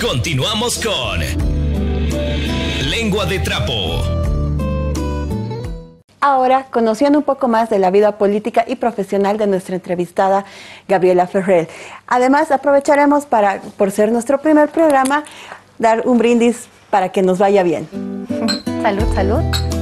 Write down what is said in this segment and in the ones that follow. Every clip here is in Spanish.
Continuamos con Lengua de Trapo. Ahora, conociendo un poco más de la vida política y profesional de nuestra entrevistada Gabriela Ferrer. Además, aprovecharemos para, por ser nuestro primer programa, dar un brindis para que nos vaya bien. Salud, salud.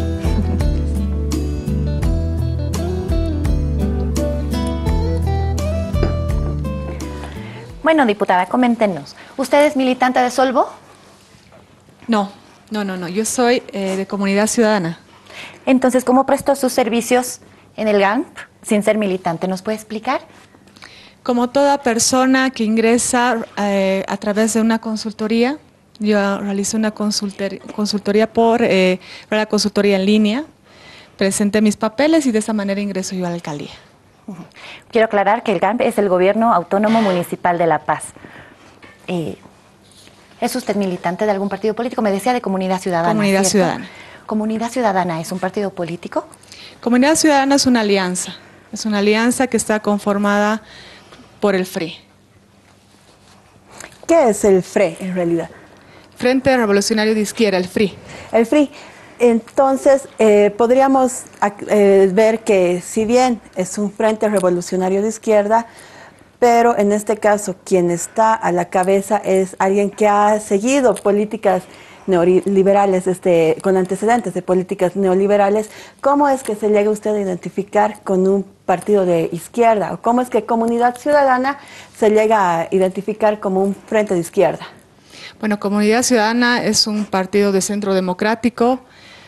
Bueno, diputada, coméntenos. ¿Usted es militante de Solvo? No. Yo soy de Comunidad Ciudadana. Entonces, ¿cómo prestó sus servicios en el GAMP sin ser militante? ¿Nos puede explicar? Como toda persona que ingresa a través de una consultoría, yo realicé una consultoría por la consultoría en línea, presenté mis papeles y de esa manera ingreso yo a la alcaldía. Quiero aclarar que el GAMP es el Gobierno Autónomo Municipal de La Paz. ¿Es usted militante de algún partido político? Me decía de Comunidad Ciudadana. Comunidad ¿cierto? Ciudadana. ¿Comunidad Ciudadana es un partido político? Comunidad Ciudadana es una alianza. Es una alianza que está conformada por el FRE. ¿Qué es el FRE en realidad? Frente Revolucionario de Izquierda, el FRI. El FRI. Entonces, podríamos ver que si bien es un Frente Revolucionario de Izquierda, pero en este caso quien está a la cabeza es alguien que ha seguido políticas neoliberales, con antecedentes de políticas neoliberales. ¿Cómo es que se llega usted a identificar con un partido de izquierda? ¿O cómo es que Comunidad Ciudadana se llega a identificar como un frente de izquierda? Bueno, Comunidad Ciudadana es un partido de centro democrático.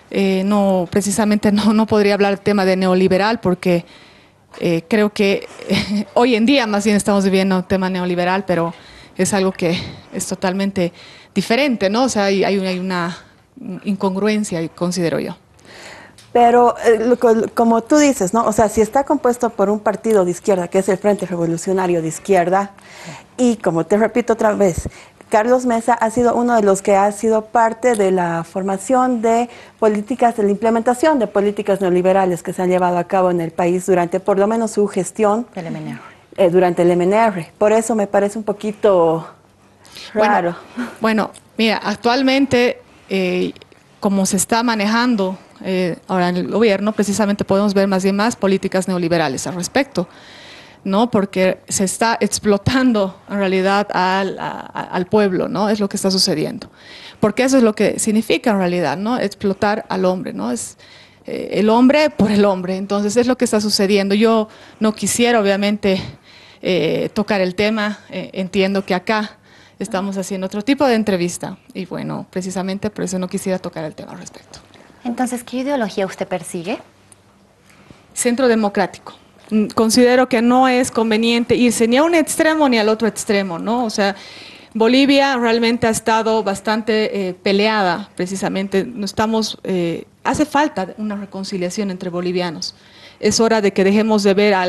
Precisamente no podría hablar del tema de neoliberal porque creo que hoy en día más bien estamos viviendo un tema neoliberal, pero es algo que es totalmente diferente, ¿no? O sea, hay una incongruencia, considero yo. Pero como tú dices, ¿no? O sea, si está compuesto por un partido de izquierda, que es el Frente Revolucionario de Izquierda, y como te repito otra vez, Carlos Mesa ha sido uno de los que ha sido parte de la formación de políticas, de la implementación de políticas neoliberales que se han llevado a cabo en el país durante por lo menos su gestión durante el MNR. Por eso me parece un poquito raro. Bueno, mira, actualmente como se está manejando ahora en el gobierno, precisamente podemos ver más políticas neoliberales al respecto, ¿no? Porque se está explotando en realidad al pueblo, ¿no? Es lo que está sucediendo. Porque eso es lo que significa en realidad, ¿no? Explotar al hombre, ¿no? Es el hombre por el hombre. Entonces es lo que está sucediendo. Yo no quisiera obviamente tocar el tema. Entiendo que acá estamos haciendo otro tipo de entrevista y bueno, precisamente por eso no quisiera tocar el tema al respecto. Entonces, ¿qué ideología usted persigue? Centro democrático. Considero que no es conveniente irse ni a un extremo ni al otro extremo, ¿no? O sea, Bolivia realmente ha estado bastante peleada, precisamente. Hace falta una reconciliación entre bolivianos. Es hora de que dejemos de ver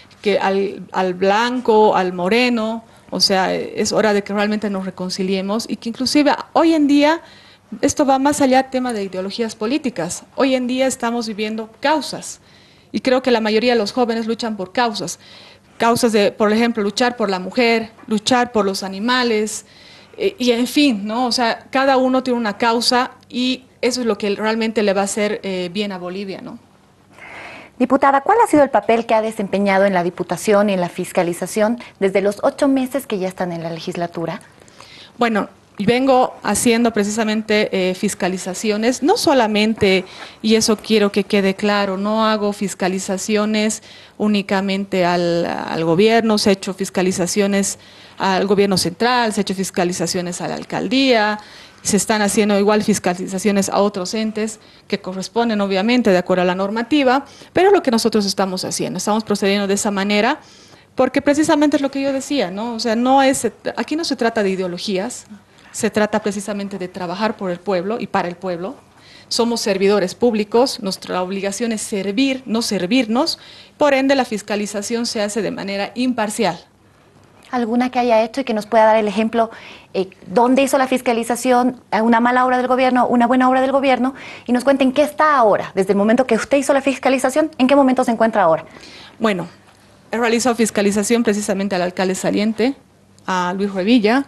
al blanco, al moreno. O sea, es hora de que realmente nos reconciliemos y que inclusive hoy en día esto va más allá del tema de ideologías políticas. Hoy en día estamos viviendo causas y creo que la mayoría de los jóvenes luchan por causas. Causas de, por ejemplo, luchar por la mujer, luchar por los animales y en fin, ¿no? O sea, cada uno tiene una causa y eso es lo que realmente le va a hacer bien a Bolivia, ¿no? Diputada, ¿cuál ha sido el papel que ha desempeñado en la Diputación y en la fiscalización desde los 8 meses que ya están en la legislatura? Bueno, vengo haciendo precisamente fiscalizaciones, no solamente, y eso quiero que quede claro, no hago fiscalizaciones únicamente al gobierno, se ha hecho fiscalizaciones al gobierno central, se ha hecho fiscalizaciones a la alcaldía, se están haciendo igual fiscalizaciones a otros entes que corresponden obviamente de acuerdo a la normativa, pero es lo que nosotros estamos haciendo, estamos procediendo de esa manera, porque precisamente es lo que yo decía, ¿no? O sea, aquí no se trata de ideologías, se trata precisamente de trabajar por el pueblo y para el pueblo. Somos servidores públicos, nuestra obligación es servir, no servirnos, por ende la fiscalización se hace de manera imparcial. ¿Alguna que haya hecho y que nos pueda dar el ejemplo dónde hizo la fiscalización, una mala obra del gobierno, una buena obra del gobierno, y nos cuenten qué está ahora, desde el momento que usted hizo la fiscalización, en qué momento se encuentra ahora? Bueno, he realizado fiscalización precisamente al alcalde saliente, a Luis Revilla,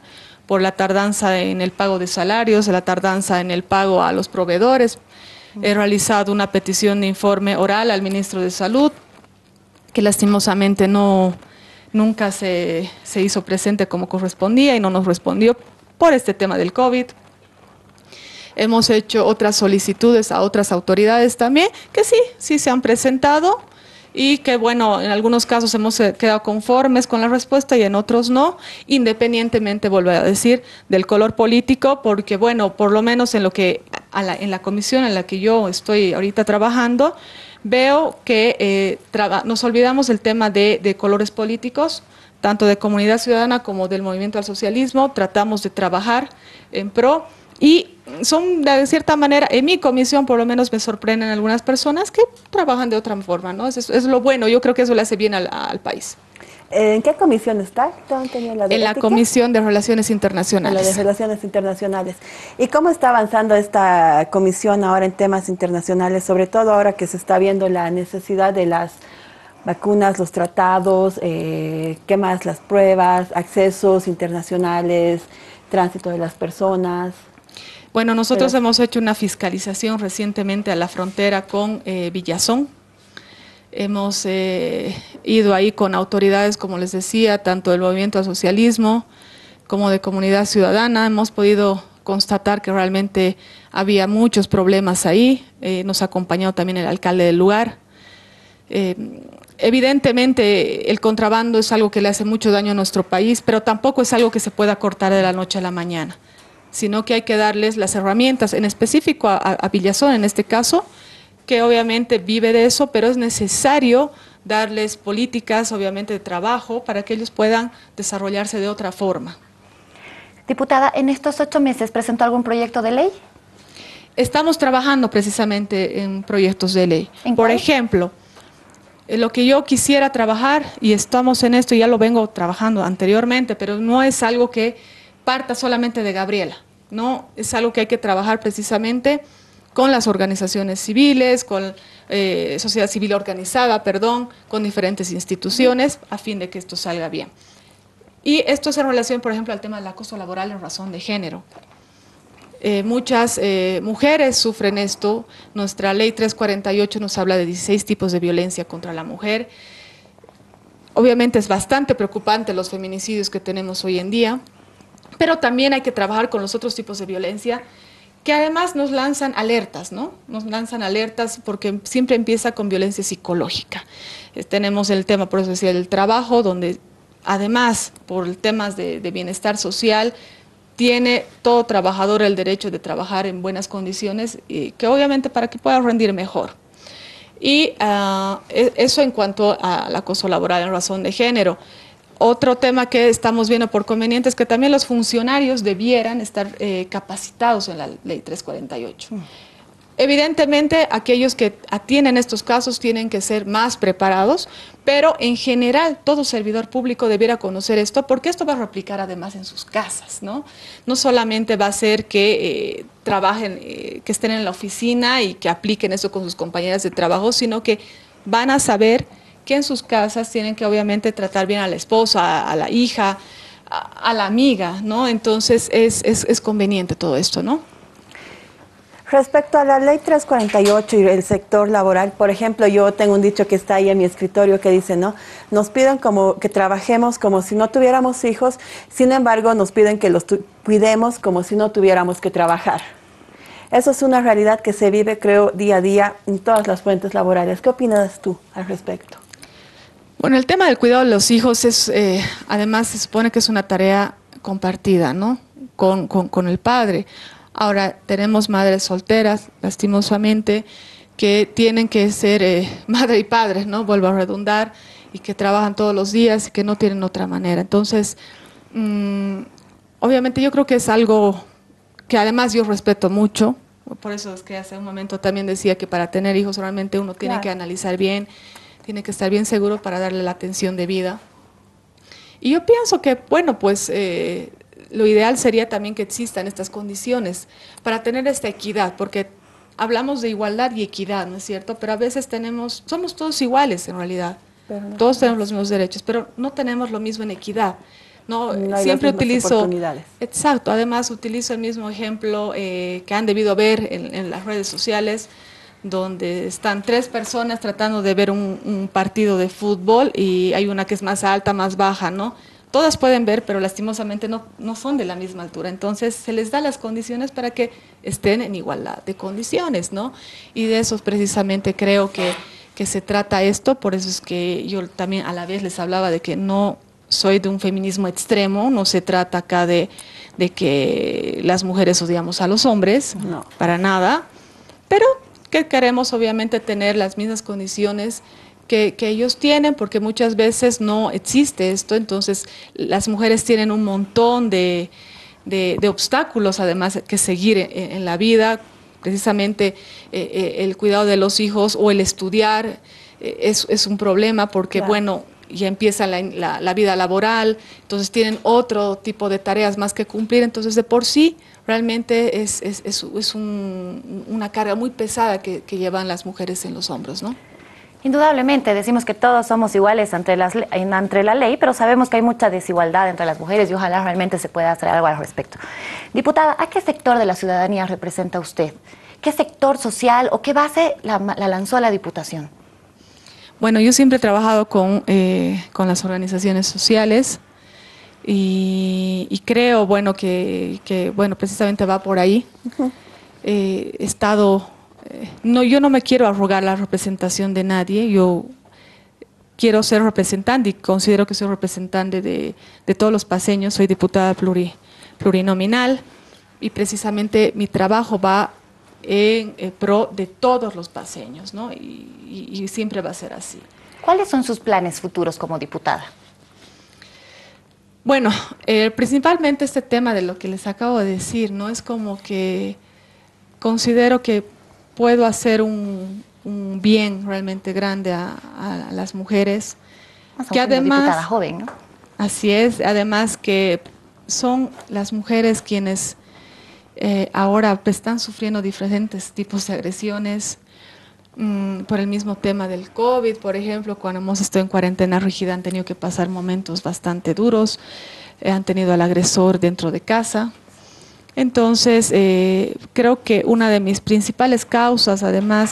por la tardanza en el pago de salarios, la tardanza en el pago a los proveedores. He realizado una petición de informe oral al ministro de Salud, que lastimosamente nunca se hizo presente como correspondía y no nos respondió por este tema del COVID. Hemos hecho otras solicitudes a otras autoridades también, que sí se han presentado y que, bueno, en algunos casos hemos quedado conformes con la respuesta y en otros no, independientemente, vuelvo a decir, del color político, porque, bueno, por lo menos en la comisión en la que yo estoy ahorita trabajando, veo que nos olvidamos del tema de colores políticos, tanto de Comunidad Ciudadana como del Movimiento al Socialismo. Tratamos de trabajar en pro y son, de cierta manera, en mi comisión por lo menos me sorprenden algunas personas que trabajan de otra forma, ¿no? Es lo bueno, yo creo que eso le hace bien al país. ¿En qué comisión está? En la Comisión de Relaciones Internacionales. En la de Relaciones Internacionales. ¿Y cómo está avanzando esta comisión ahora en temas internacionales, sobre todo ahora que se está viendo la necesidad de las vacunas, los tratados, qué más, las pruebas, accesos internacionales, tránsito de las personas? Bueno, nosotros hemos hecho una fiscalización recientemente a la frontera con Villazón. Hemos ido ahí con autoridades, como les decía, tanto del Movimiento al Socialismo como de Comunidad Ciudadana. Hemos podido constatar que realmente había muchos problemas ahí. Nos ha acompañado también el alcalde del lugar. Evidentemente el contrabando es algo que le hace mucho daño a nuestro país, pero tampoco es algo que se pueda cortar de la noche a la mañana, sino que hay que darles las herramientas, en específico a Villazón en este caso, que obviamente vive de eso, pero es necesario darles políticas, obviamente, de trabajo para que ellos puedan desarrollarse de otra forma. Diputada, ¿en estos 8 meses presentó algún proyecto de ley? Estamos trabajando precisamente en proyectos de ley. Por ejemplo, lo que yo quisiera trabajar, y estamos en esto, ya lo vengo trabajando anteriormente, pero no es algo que parta solamente de Gabriela, no, es algo que hay que trabajar precisamente con las organizaciones civiles, con sociedad civil organizada, con diferentes instituciones, a fin de que esto salga bien. Y esto es en relación, por ejemplo, al tema del acoso laboral en razón de género. Muchas mujeres sufren esto. Nuestra ley 348 nos habla de 16 tipos de violencia contra la mujer. Obviamente es bastante preocupante los feminicidios que tenemos hoy en día, pero también hay que trabajar con los otros tipos de violencia que además nos lanzan alertas, ¿no? Nos lanzan alertas porque siempre empieza con violencia psicológica. Tenemos el tema, por eso decía, del trabajo, donde además, por temas de bienestar social, tiene todo trabajador el derecho de trabajar en buenas condiciones, y que obviamente para que pueda rendir mejor. Y eso en cuanto al acoso laboral en razón de género. Otro tema que estamos viendo por conveniente es que también los funcionarios debieran estar capacitados en la ley 348. Evidentemente, aquellos que atienden estos casos tienen que ser más preparados, pero en general todo servidor público debiera conocer esto, porque esto va a replicar además en sus casas, ¿no? No solamente va a ser que trabajen, que estén en la oficina y que apliquen eso con sus compañeras de trabajo, sino que van a saber que en sus casas tienen que obviamente tratar bien a la esposa, a la hija, a la amiga, ¿no? Entonces es conveniente todo esto, ¿no? Respecto a la ley 348 y el sector laboral, por ejemplo, yo tengo un dicho que está ahí en mi escritorio que dice, ¿no? Nos piden como que trabajemos como si no tuviéramos hijos, sin embargo nos piden que los cuidemos como si no tuviéramos que trabajar. Eso es una realidad que se vive, creo, día a día en todas las fuentes laborales. ¿Qué opinas tú al respecto? Bueno, el tema del cuidado de los hijos es, además se supone que es una tarea compartida, ¿no? Con el padre. Ahora, tenemos madres solteras, lastimosamente, que tienen que ser madre y padre, ¿no? Vuelvo a redundar, y que trabajan todos los días y que no tienen otra manera. Entonces, obviamente yo creo que es algo que además yo respeto mucho. Por eso es que hace un momento también decía que para tener hijos realmente uno tiene que analizar bien, tiene que estar bien seguro para darle la atención debida. Y yo pienso que, bueno, pues lo ideal sería también que existan estas condiciones para tener esta equidad, porque hablamos de igualdad y equidad, ¿no es cierto? Pero a veces somos todos iguales en realidad, todos tenemos los mismos derechos, pero no tenemos lo mismo en equidad. No, No hay siempre las mismas utilizo, oportunidades. exacto, además utilizo el mismo ejemplo que han debido ver en las redes sociales, donde están 3 personas tratando de ver un partido de fútbol y hay una que es más alta, más baja, ¿no? Todas pueden ver, pero lastimosamente no son de la misma altura. Entonces se les da las condiciones para que estén en igualdad de condiciones, ¿no? Y de eso precisamente creo que se trata esto, por eso es que yo también a la vez les hablaba de que no soy de un feminismo extremo, no se trata acá de que las mujeres odiamos a los hombres, No. para nada, pero que queremos obviamente tener las mismas condiciones que ellos tienen, porque muchas veces no existe esto, entonces las mujeres tienen un montón de obstáculos además que seguir en la vida, precisamente el cuidado de los hijos o el estudiar es un problema porque, Claro. bueno, ya empieza la vida laboral, entonces tienen otro tipo de tareas más que cumplir, entonces de por sí realmente es una carga muy pesada que llevan las mujeres en los hombros, ¿no? Indudablemente, decimos que todos somos iguales ante la ley, pero sabemos que hay mucha desigualdad entre las mujeres y ojalá realmente se pueda hacer algo al respecto. Diputada, ¿a qué sector de la ciudadanía representa usted? ¿Qué sector social o qué base la lanzó a la Diputación? Bueno, yo siempre he trabajado con las organizaciones sociales y creo, bueno, que bueno, precisamente va por ahí. He estado... yo no me quiero arrogar la representación de nadie, yo quiero ser representante y considero que soy representante de todos los paceños, soy diputada plurinominal y precisamente mi trabajo va en pro de todos los paceños, ¿no? Y siempre va a ser así. ¿Cuáles son sus planes futuros como diputada? Bueno, principalmente este tema de lo que les acabo de decir, ¿no? Es como que considero que puedo hacer un bien realmente grande a las mujeres. Que además, diputada joven, ¿no? Así es, además que son las mujeres quienes ahora están sufriendo diferentes tipos de agresiones por el mismo tema del COVID, por ejemplo, cuando hemos estado en cuarentena rígida han tenido que pasar momentos bastante duros, han tenido al agresor dentro de casa. Entonces, creo que una de mis principales causas, además,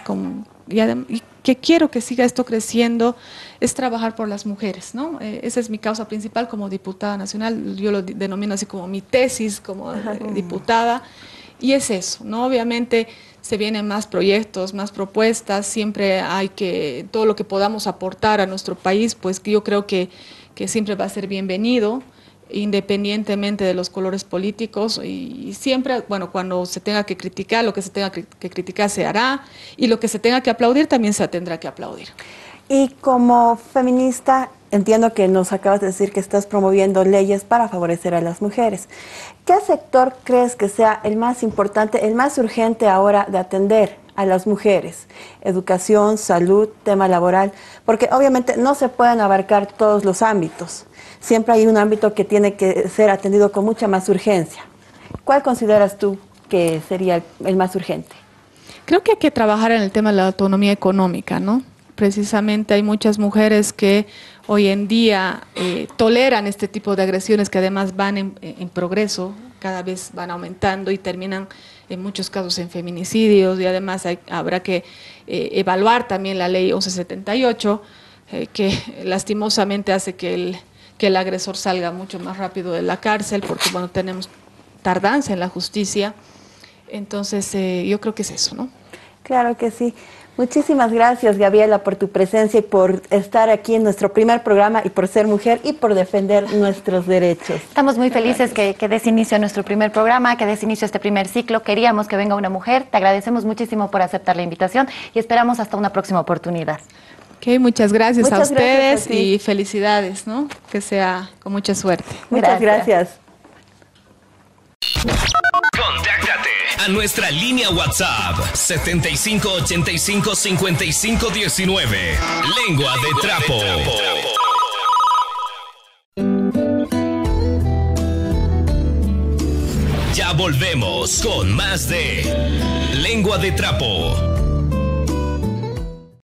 y que quiero que siga esto creciendo, es trabajar por las mujeres, ¿no? Esa es mi causa principal como diputada nacional, yo lo denomino así como mi tesis como diputada, y es eso, ¿no? Obviamente se vienen más proyectos, más propuestas, siempre hay que, todo lo que podamos aportar a nuestro país, pues yo creo que siempre va a ser bienvenido, independientemente de los colores políticos y siempre, bueno, cuando se tenga que criticar, lo que se tenga que criticar se hará y lo que se tenga que aplaudir también se tendrá que aplaudir. Y como feminista, entiendo que nos acabas de decir que estás promoviendo leyes para favorecer a las mujeres. ¿Qué sector crees que sea el más importante, el más urgente ahora de atender a las mujeres? Educación, salud, tema laboral, porque obviamente no se pueden abarcar todos los ámbitos. Siempre hay un ámbito que tiene que ser atendido con mucha más urgencia. ¿Cuál consideras tú que sería el más urgente? Creo que hay que trabajar en el tema de la autonomía económica, ¿no? Precisamente hay muchas mujeres que hoy en día toleran este tipo de agresiones que además van en progreso, cada vez van aumentando y terminan en muchos casos en feminicidios y además habrá que evaluar también la ley 1178 que lastimosamente hace que el agresor salga mucho más rápido de la cárcel porque bueno, tenemos tardanza en la justicia, entonces yo creo que es eso, ¿no? Claro que sí. Muchísimas gracias, Gabriela, por tu presencia y por estar aquí en nuestro primer programa y por ser mujer y por defender nuestros derechos. Estamos muy felices que des inicio a nuestro primer programa, que des inicio a este primer ciclo. Queríamos que venga una mujer. Te agradecemos muchísimo por aceptar la invitación y esperamos hasta una próxima oportunidad. Ok, muchas gracias a ustedes gracias a ti. Y felicidades, ¿no? Que sea con mucha suerte. Muchas gracias. Contáctate a nuestra línea WhatsApp 7585-5519. Lengua de Trapo. Ya volvemos con más de Lengua de Trapo.